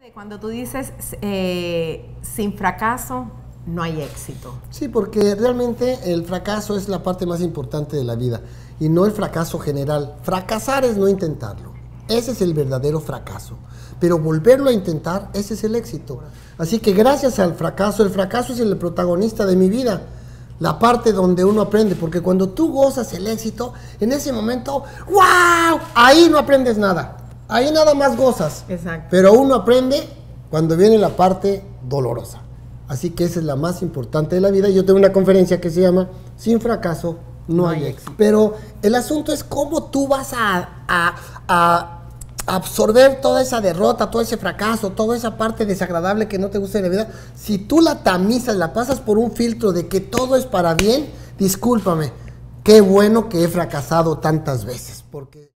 Cuando tú dices sin fracaso no hay éxito. Sí, porque realmente el fracaso es la parte más importante de la vida y no el fracaso general. Fracasar es no intentarlo. Ese es el verdadero fracaso. Pero volverlo a intentar, ese es el éxito. Así que gracias al fracaso, el fracaso es el protagonista de mi vida. La parte donde uno aprende, porque cuando tú gozas el éxito, en ese momento, ¡wow! Ahí no aprendes nada. Ahí nada más gozas. Exacto. Pero uno aprende cuando viene la parte dolorosa. Así que esa es la más importante de la vida. Yo tengo una conferencia que se llama Sin fracaso no hay éxito. Pero el asunto es cómo tú vas a absorber toda esa derrota, todo ese fracaso, toda esa parte desagradable que no te gusta de la vida. Si tú la tamizas, la pasas por un filtro de que todo es para bien, discúlpame, qué bueno que he fracasado tantas veces. Porque